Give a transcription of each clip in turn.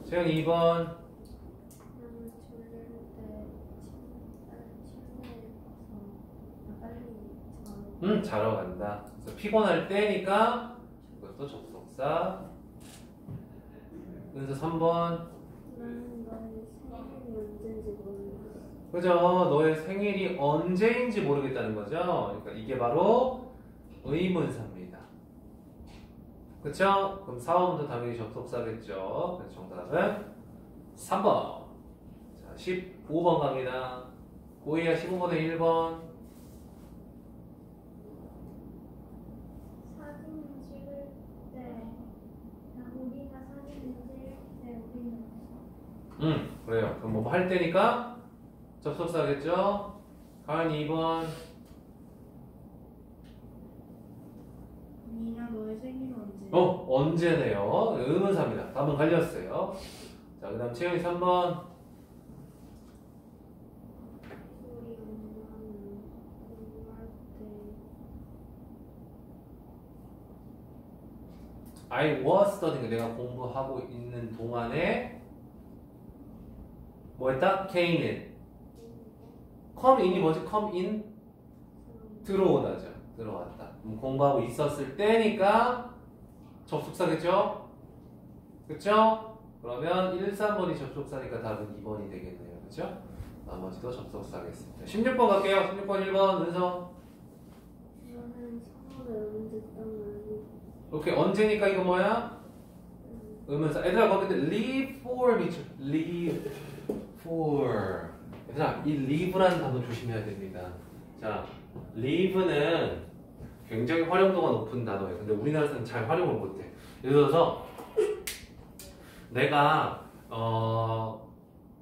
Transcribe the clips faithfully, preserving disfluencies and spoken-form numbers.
채영이 이 번. 나는 졸릴 때 침대에 가서 빨리 자고. 응, 자러 간다. 그래서 피곤할 때니까 이것도 접속사. 그래서 삼 번. 나는 너의 생일이 언제인지 모르겠어. 그죠? 너의 생일이 언제인지 모르겠다는 거죠? 그러니까 이게 바로 의문사입니다. 그쵸? 그럼 사 번도 당연히 접속사겠죠? 그래서 정답은 삼 번. 자, 십오 번 갑니다. 고이야 십오 번에 일 번. 사진 찍을 때, 우리가 사진을 찍을 때 우리는 응, 그래요. 그럼 뭐 할 때니까 접속사겠죠? 가은이 이 번. 니나 너의 생일은 언제? 어, 언제네요. 의문사입니다. 답은 갈렸어요. 자, 그 다음 채영이 삼 번. 우리 엄마는 공부할 때 I was studying. 내가 공부하고 있는 동안에 뭐 했다? came in. come in이 뭐지? come in? 들어오다죠. 들어왔다. 그럼 공부하고 있었을 때니까 접속사겠죠? 그쵸? 그러면 일, 삼 번이 접속사니까 답은 이 번이 되겠네요. 그쵸? 나머지도 접속사겠습니다. 십육 번 갈게요. 십육 번 일 번 은서. 너는 서울에 언제 떠나니? 오케이. 언제니까 이거 뭐야? 의문사. 얘들아 거기 leave for 미쳐. leave for. 얘들아 이 leave라는 단어 조심해야 됩니다. 자, leave는 굉장히 활용도가 높은 단어예요. 근데 우리나라에서는 잘 활용을 못해. 예를 들어서 내가 어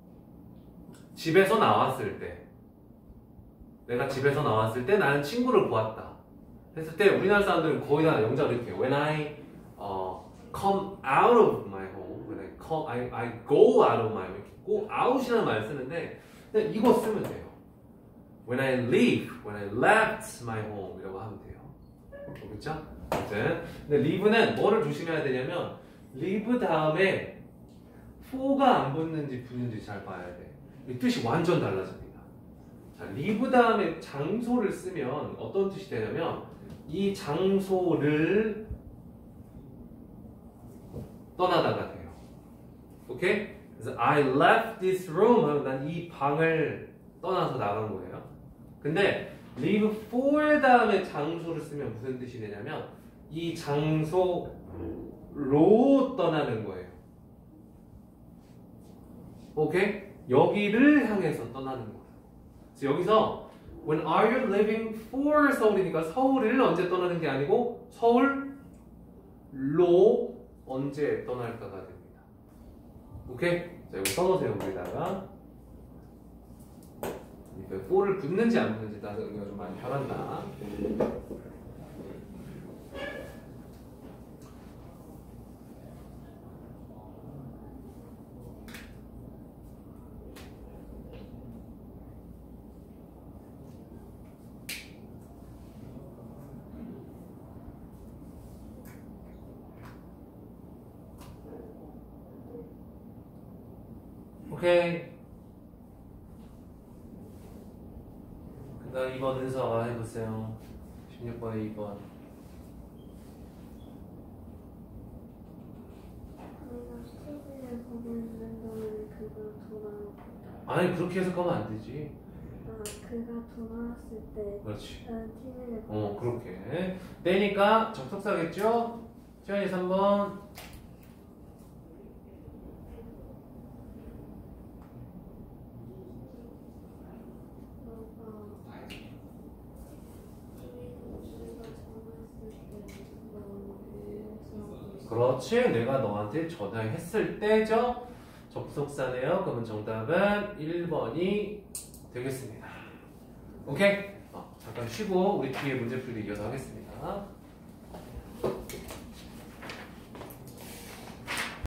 집에서 나왔을 때 내가 집에서 나왔을 때 나는 친구를 보았다 했을 때 우리나라 사람들은 거의 다 영작을 이렇게 해요. When I uh, come out of my home, when I come, I, I go out of my home, 이렇게 go out이라는 말을 쓰는데 그냥 이거 쓰면 돼요. When I leave, when I left my home 이라고 하면 돼요. 그렇죠? 아무튼 근데 leave는 뭐를 조심해야 되냐면 leave 다음에 for가 안 붙는지 붙는지 잘 봐야 돼. 이 뜻이 완전 달라집니다. 자, leave 다음에 장소를 쓰면 어떤 뜻이 되냐면 이 장소를 떠나다가 돼요. 오케이? 그래서 I left this room 하면 난 이 방을 떠나서 나간 거예요. 근데 leave for 다음에 장소를 쓰면 무슨 뜻이 되냐면 이 장소로 떠나는 거예요. 오케이? 여기를 향해서 떠나는 거예요. 그래서 여기서 When are you leaving for 서울이니까 서울을 언제 떠나는 게 아니고 서울로 언제 떠날까가 됩니다. 오케이? 자, 이거 써놓으세요. 여기다가 for를 붙는지 안 붙는지 따서 의미가 좀 많이 변한다. 오케이. 그 다음 이 번 은서가 해보세요. 십육 번에 이 번. 내가 티비에 보고 있는 동안 그가 돌아오고. 아니 그렇게 해석하면 안 되지. 아, 그가 돌아왔을 때 그렇지. 나는 티비를 보고 어 그렇게. 때니까 접속사겠죠? 시간이 삼 번. 그렇지. 내가 너한테 전화했을 때죠. 접속사네요. 그러면 정답은 일 번이 되겠습니다. 오케이? 어, 잠깐 쉬고 우리 뒤에 문제풀이 이어서 하겠습니다.